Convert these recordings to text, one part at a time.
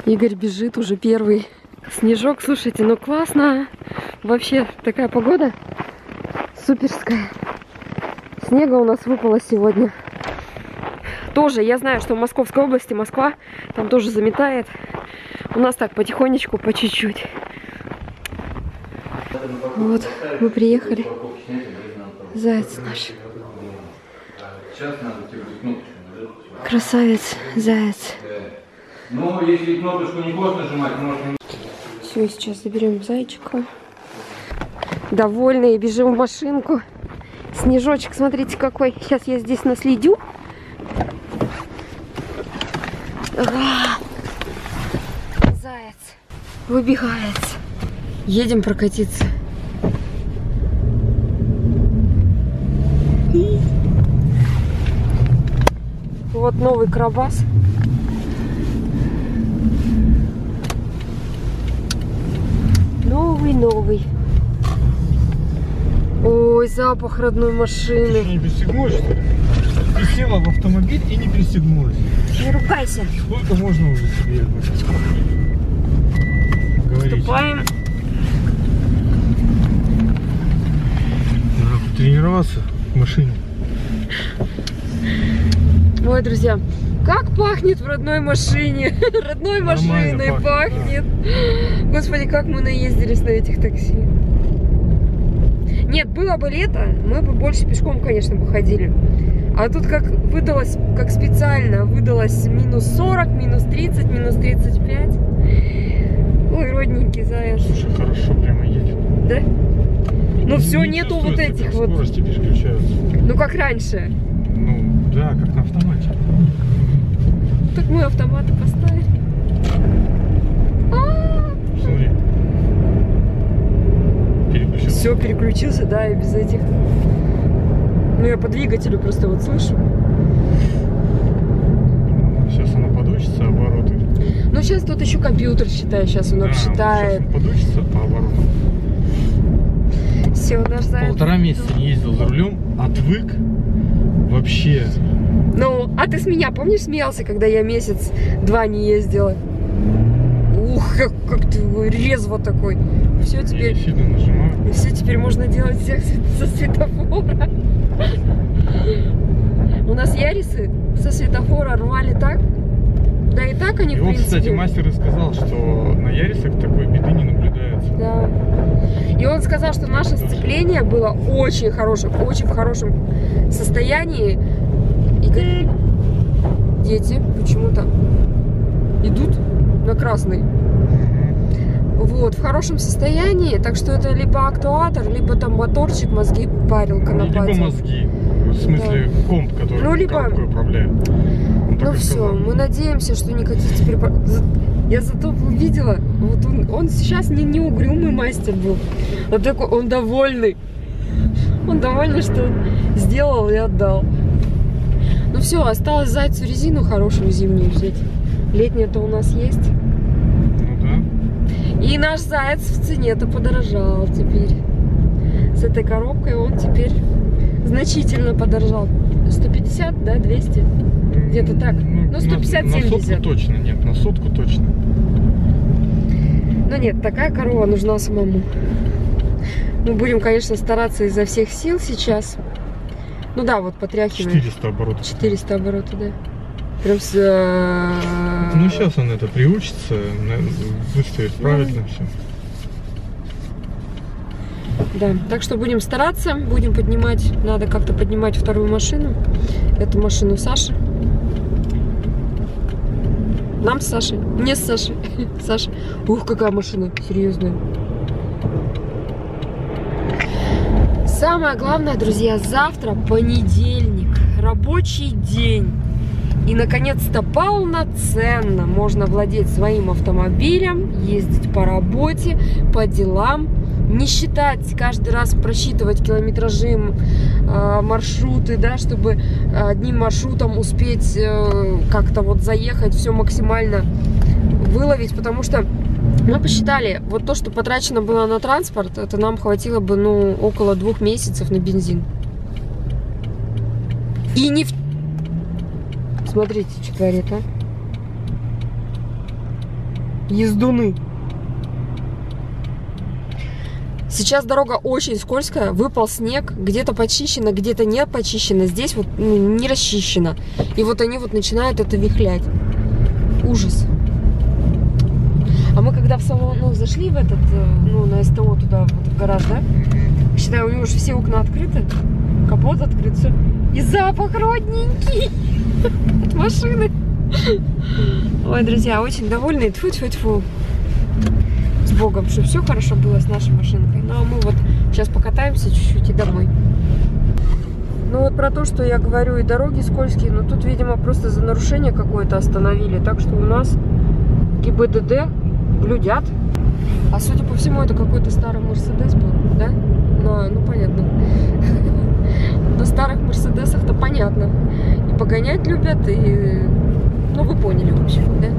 Игорь бежит уже первый. Снежок, слушайте, ну классно. Вообще такая погода суперская. Снега у нас выпало сегодня. Тоже, я знаю, что в Московской области, Москва, там тоже заметает. У нас так потихонечку, по чуть-чуть. Вот, мы приехали. Заяц наш. Красавец, заяц. Ну, если кнопочку не хочешь нажимать, можно... Все, сейчас заберем зайчика. Довольные, бежим в машинку. Снежочек, смотрите какой. Сейчас я здесь наследю. Заяц выбегает. Едем прокатиться. Вот новый Карабас. Новый. Ой, запах родной машины. Ты не пристегнулась, что ли? Ты села в автомобиль и не пристегнулась. Не ругайся. Сколько можно уже себе говорить? Вступаем. Надо потренироваться в машине. Ой, друзья, как пахнет в родной машине. Родной машиной пахнет. Да. Господи, как мы наездились на этих такси. Нет, было бы лето, мы бы больше пешком, конечно, бы ходили. А тут как выдалось, как специально, выдалось минус 40, минус 30, минус 35. Ой, родненький заяц. Слушай, хорошо прямо едет. Да? Ну все, нету вот этих вот. Скорости переключаются. Ну как раньше. Ну, да, как на автомате. Так мы автоматы поставили. Смотри. Переключился. Все, переключился, да, и без этих. Ну я по двигателю просто вот слышу. Сейчас она подучится обороты. Ну сейчас тут еще компьютер считает, сейчас он обсчитает. Сейчас он подучится по оборотам. Все, наш заяц. 1,5 месяца не ездил за рулем, отвык вообще. Ну, а ты с меня, помнишь, смеялся, когда я месяц-два не ездила? Ух, как ты резво такой. Все теперь. Все теперь можно делать всех со светофора. У нас ярисы со светофора рвали так. Да и так они, в принципе. Кстати, мастер и сказал, что на ярисах такой беды не наблюдается. Да. И он сказал, что наше сцепление было очень хорошим, очень в хорошем состоянии. И дети почему-то идут на красный. Вот, в хорошем состоянии, так что это либо актуатор, либо там моторчик мозги парил, конопатил. Либо мозги, в смысле комп, который ну, либо... управляет. Ну все, мы надеемся, что никаких теперь... Я зато увидела, вот он сейчас не угрюмый мастер был, вот такой, он довольный. Он довольный, что он сделал и отдал. Ну все, осталось зайцу резину хорошую зимнюю взять. Летняя-то у нас есть. Ну да. И наш заяц в цене-то подорожал теперь. С этой коробкой он теперь значительно подорожал. 150, да, 200? Где-то так. Ну, 150-70. На сотку точно, нет, на сотку точно. Ну нет, такая корова нужна самому. Мы будем, конечно, стараться изо всех сил сейчас. Ну да, вот потряхиваем. 400 оборотов. 400 оборотов, да. Прям с... Ну сейчас он это приучится, выставит правильно все. Да, так что будем стараться, будем поднимать, надо как-то поднимать вторую машину. Эту машину Саши. Нам с Сашей, мне с Сашей. Саша, ух, какая машина серьезная. Самое главное, друзья, завтра понедельник, рабочий день. И, наконец-то, полноценно можно владеть своим автомобилем, ездить по работе, по делам, не считать, каждый раз просчитывать километражи, маршруты, да, чтобы одним маршрутом успеть как-то вот заехать, все максимально выловить, потому что мы посчитали, вот то, что потрачено было на транспорт, это нам хватило бы, ну, около 2 месяцев на бензин. И не в... Смотрите, что творит, а? ездуны. Сейчас дорога очень скользкая, выпал снег, где-то почищено, где-то не почищено, здесь вот не расчищено. И вот они вот начинают это вихлять. Ужас. А мы когда в салон, зашли в этот, на СТО туда, вот в гараж, да? Считаю, у него уже все окна открыты, капот открыт, все. И запах родненький от машины. Ой, друзья, очень довольны. Тьфу-тьфу-тьфу. С Богом, чтобы все хорошо было с нашей машинкой. Ну, а мы вот сейчас покатаемся чуть-чуть и домой. Ну, вот про то, что я говорю, и дороги скользкие, но тут, видимо, просто за нарушение какое-то остановили. Так что у нас ГИБДД блюдят. А судя по всему, это какой-то старый Мерседес был, да? Ну, понятно. На старых Мерседесах-то понятно. И погонять любят, и... Ну, вы поняли, в общем, да?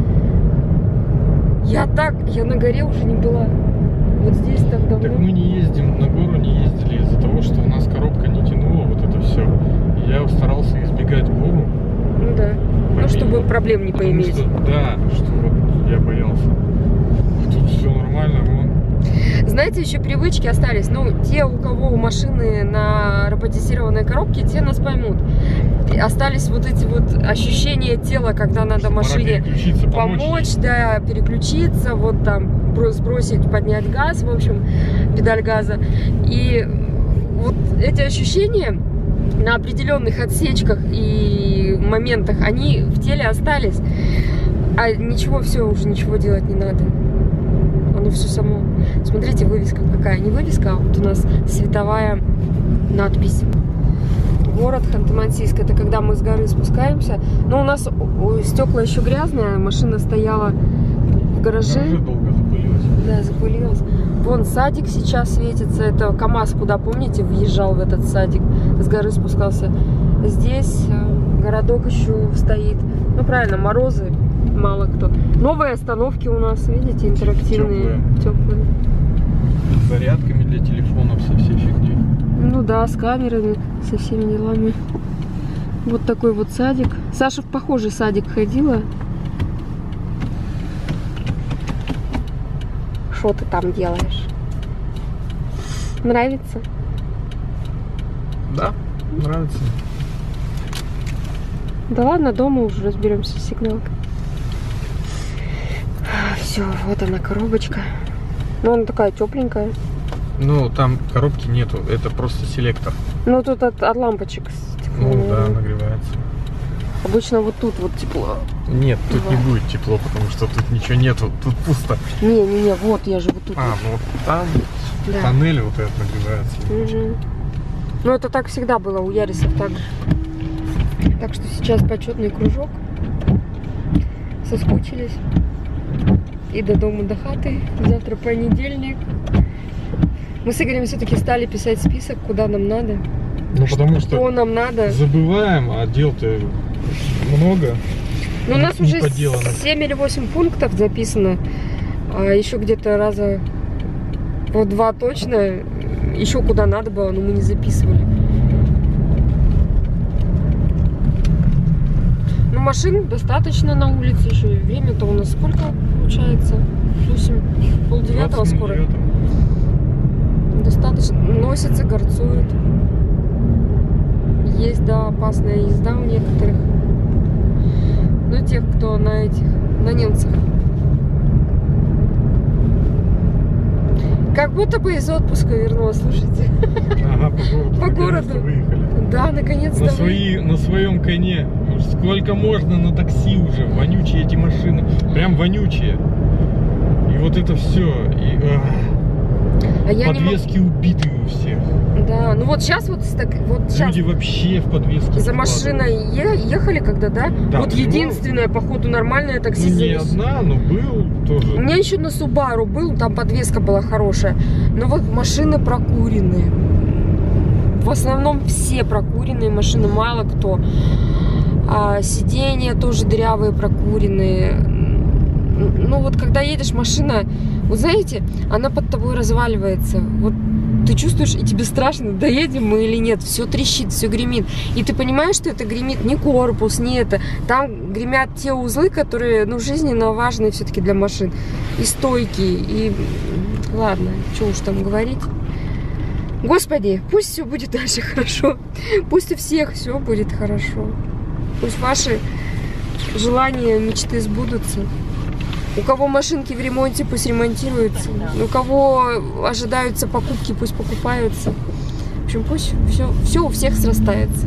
Я на горе уже не была. Вот здесь так давно. Так мы не ездим, на гору не ездили из-за того, что у нас коробка не тянула вот это все. И я старался избегать гору. Ну да. Ну, чтобы проблем не поиметь. Что, да, что вот я боялся. Тут все нормально, вон. Знаете, еще привычки остались. Ну, те, у кого машины на роботизированной коробке, те нас поймут. И остались вот эти вот ощущения тела, когда надо машине помочь, да, переключиться, вот там сбросить, поднять газ, в общем, педаль газа. И вот эти ощущения на определенных отсечках и моментах, они в теле остались. А ничего, все, уже ничего делать не надо. Оно все само. Смотрите, вывеска какая. Не вывеска, а вот у нас световая надпись. Город Ханты-Мансийск. Это когда мы с горы спускаемся. Но у нас стекла еще грязные. Машина стояла в гараже. Уже долго запылилась. Да, запылилась. Вон садик сейчас светится. Это КамАЗ, куда, помните, въезжал в этот садик. С горы спускался. Здесь городок еще стоит. Ну, правильно, морозы. Мало кто. Новые остановки у нас, видите, интерактивные, теплые. С зарядками для телефонов, со всей фигней. Ну да, с камерами, со всеми делами. Вот такой вот садик. Саша в похожий садик ходила. Что ты там делаешь? Нравится? Да, нравится. Да ладно, дома уже разберемся с сигналкой. Все, вот она коробочка. Ну, она такая тепленькая. Ну, там коробки нету, это просто селектор. Ну, тут от лампочек стекло. Ну, да, нагревается. Обычно вот тут вот тепло. Нет, тут не будет тепло, потому что тут ничего нету, тут пусто. Не, вот я же вот тут. Ну там да. Панель вот этот нагревается. Угу. Ну, это так всегда было у Ярисов, так же. Так что сейчас почетный кружок. Соскучились. И до дома, до хаты. Завтра понедельник. Мы с Игорем все-таки стали писать список, куда нам надо. Ну, потому что нам надо. Забываем, а дел-то много. Ну, у нас уже 7 или 8 пунктов записано. А еще где-то раза по 2 точно. Еще куда надо было, но мы не записывали. Ну, машин достаточно на улице еще. Время-то у нас сколько получается? 8, полдевятого скоро. Достаточно. Носятся, горцуют. Есть, да, опасная езда у некоторых. Ну, тех, кто на немцах. Как будто бы из отпуска вернулась, слушайте. Ага, по городу. Выехали. Да, наконец-то. На своем коне. Сколько можно на такси уже. Вонючие эти машины. Прям вонючие. И вот это все. Подвески убитые у всех. Да, ну вот сейчас вот сейчас. Люди вообще в подвеске. За машиной ехали когда, да? Да, вот единственное, походу, нормальное такси. Ну, не одна, но был тоже. У меня еще на Subaru был, там подвеска была хорошая. Но вот машины прокуренные. В основном все прокуренные машины, мало кто. А сиденья тоже дырявые, прокуренные. Ну вот когда едешь, машина Вот знаете, она под тобой разваливается. Вот ты чувствуешь, и тебе страшно, доедем мы или нет. Все трещит, все гремит. И ты понимаешь, что это гремит не корпус, не это. Там гремят те узлы, которые, ну, жизненно важны все-таки для машин. И стойки, и... Ладно, что уж там говорить. Господи, пусть все будет дальше хорошо. Пусть у всех все будет хорошо. Пусть ваши желания, мечты сбудутся. У кого машинки в ремонте, пусть ремонтируются. У кого ожидаются покупки, пусть покупаются. В общем, пусть все у всех срастается.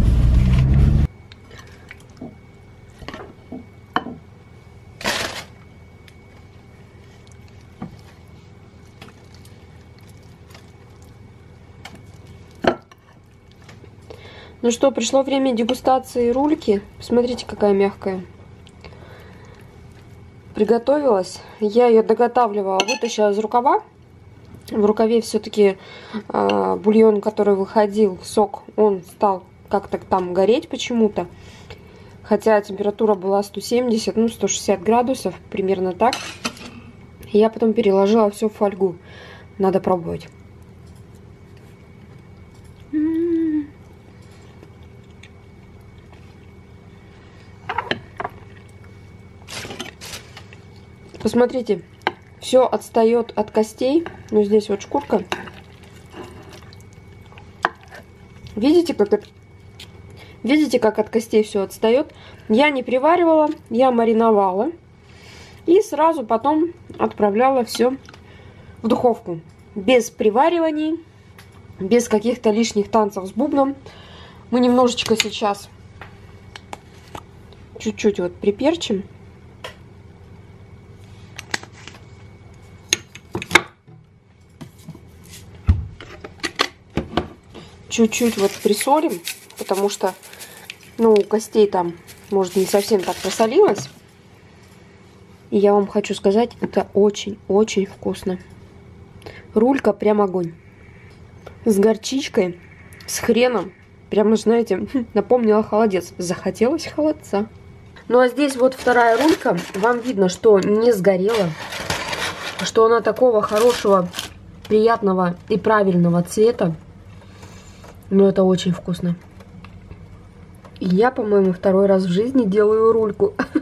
Ну что, пришло время дегустации рульки. Посмотрите, какая мягкая. Приготовилась. Я ее доготавливала, вытащила из рукава. В рукаве все-таки бульон, который выходил, сок, он стал как-то там гореть почему-то. Хотя температура была 170, ну 160 градусов, примерно так. Я потом переложила все в фольгу. Надо пробовать. Посмотрите, все отстает от костей. Ну, здесь вот шкурка. Видите, как от костей все отстает? Я не приваривала, я мариновала. И сразу потом отправляла все в духовку. Без привариваний, без каких-то лишних танцев с бубном. Мы немножечко сейчас чуть-чуть вот приперчим. Чуть-чуть вот присолим, потому что, ну, у костей там, может, не совсем так просолилось. И я вам хочу сказать, это очень-очень вкусно. Рулька прям огонь. С горчичкой, с хреном. Прямо, знаете, напомнила холодец. Захотелось холодца. Ну, а здесь вот вторая рулька. Вам видно, что не сгорела. Что она такого хорошего, приятного и правильного цвета. Но это очень вкусно. И я, по-моему, второй раз в жизни делаю рульку.